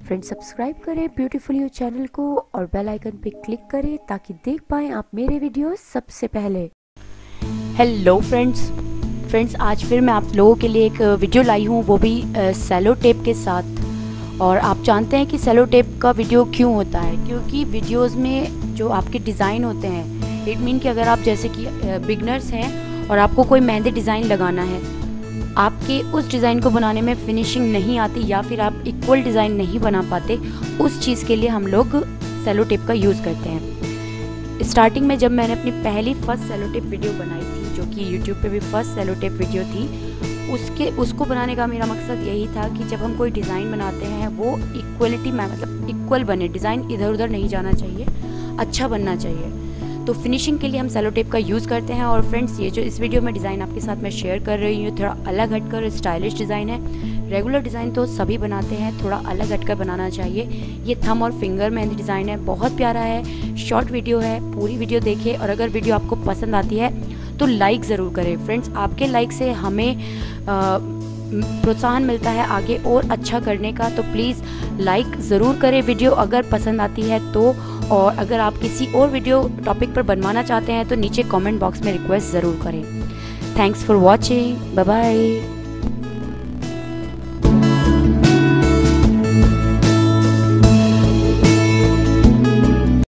Friends subscribe करें beautiful you channel को और बेल आइकन पे क्लिक करें ताकि देख पाएँ आप मेरे वीडियो सबसे पहले। हेलो फ्रेंड्स आज फिर मैं आप लोगों के लिए एक वीडियो लाई हूँ, वो भी सेलो टेप के साथ। और आप जानते हैं कि सेलो टेप का वीडियो क्यों होता है, क्योंकि वीडियोस में जो आपके डिज़ाइन होते हैं, इट मीन कि अगर आप जैसे कि बिगनर्स हैं और आपको कोई मेहंदी डिज़ाइन लगाना है, आपके उस डिज़ाइन को बनाने में फिनिशिंग नहीं आती या फिर आप इक्वल डिज़ाइन नहीं बना पाते, उस चीज़ के लिए हम लोग सेलो टेप का यूज़ करते हैं। स्टार्टिंग में जब मैंने अपनी पहली फर्स्ट सेलो टेप वीडियो बनाई थी, जो कि यूट्यूब पे भी फर्स्ट सेलो टेप वीडियो थी, उसको बनाने का मेरा मकसद यही था कि जब हम कोई डिज़ाइन बनाते हैं वो इक्वलिटी में, मतलब इक्वल बने, डिज़ाइन इधर उधर नहीं जाना चाहिए, अच्छा बनना चाहिए। तो फिनिशिंग के लिए हम सेलो टेप का यूज़ करते हैं। और फ्रेंड्स, ये जो इस वीडियो में डिज़ाइन आपके साथ मैं शेयर कर रही हूँ, थोड़ा अलग हटकर स्टाइलिश डिज़ाइन है। रेगुलर डिज़ाइन तो सभी बनाते हैं, थोड़ा अलग हटकर बनाना चाहिए। ये थंब और फिंगर मेहंदी डिज़ाइन है, बहुत प्यारा है, शॉर्ट वीडियो है, पूरी वीडियो देखिए। और अगर वीडियो आपको पसंद आती है तो लाइक ज़रूर करें। फ्रेंड्स, आपके लाइक से हमें प्रोत्साहन मिलता है आगे और अच्छा करने का, तो प्लीज़ लाइक ज़रूर करें वीडियो अगर पसंद आती है तो। और अगर आप किसी और वीडियो टॉपिक पर बनवाना चाहते हैं तो नीचे कमेंट बॉक्स में रिक्वेस्ट ज़रूर करें। Thanks for watching, bye bye.